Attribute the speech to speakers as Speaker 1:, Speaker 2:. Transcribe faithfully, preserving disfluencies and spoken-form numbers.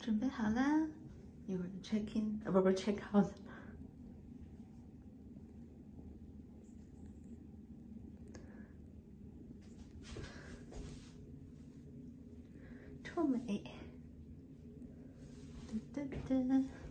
Speaker 1: 准备好啦，一会儿 check in 啊，不不 check out。臭美，噔噔噔。